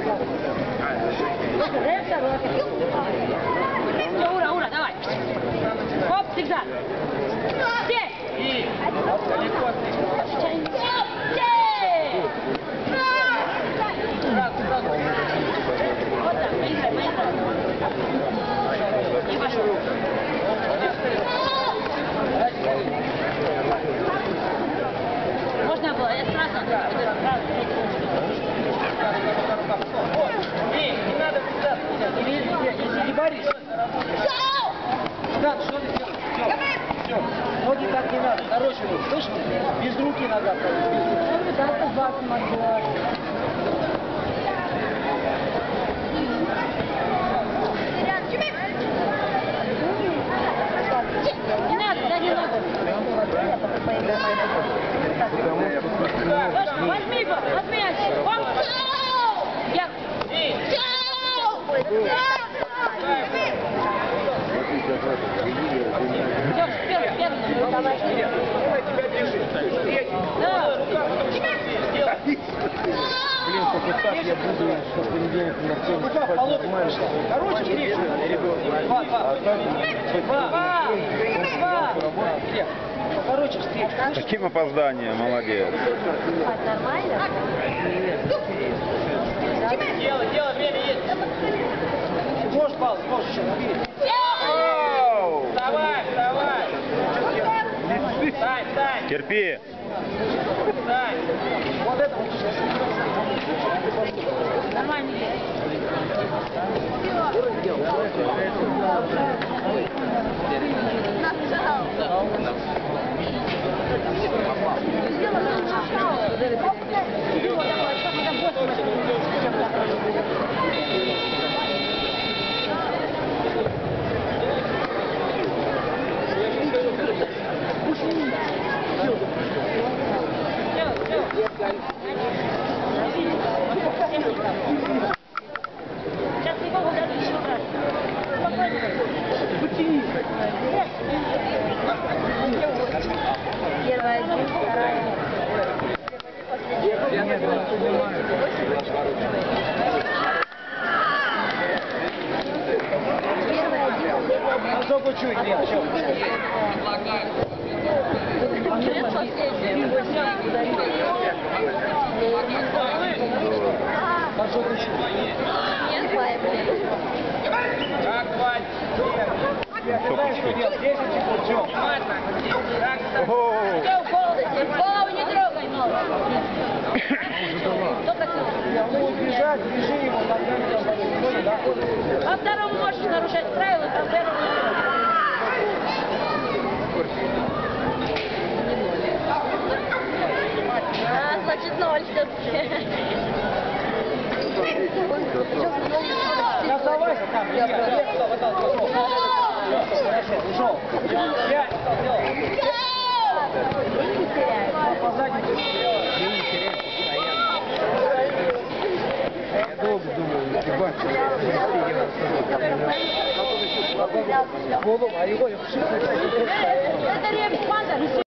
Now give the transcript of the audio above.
Все, Ура, давай. Хоп, всегда. Все. Вот так, поиграй. И пошел. Можно было, я сразу Не надо врезаться. Если не борись. Да, что ты делаешь? Все. Ноги так не надо. Короче, слышишь? Без руки нога. Не надо, да не надо. Возьми мяч. Я. Блин, только так я буду в понедельник на всем Короче, короче, встреча. Таким опозданием, молодец. Нормально? Дело, время есть. Можешь балл, можешь еще убить. Вставай. Встань. Терпи. Встань. Вот это вот. Нормально. Сейчас его ударит еще раз. Первая, вторая. Жопу чуй, нет, все. Так, хватит. 10 секунд, все. Голову не трогай, мол. Кто просил? Он будет бежать, бежи его, тогда не да? Во втором можешь нарушать правила, по первому значит 0 все-таки. Не оставайся там, хорошо, ушел. 5, по заднице. Я долго думал, ебать. Это ребята,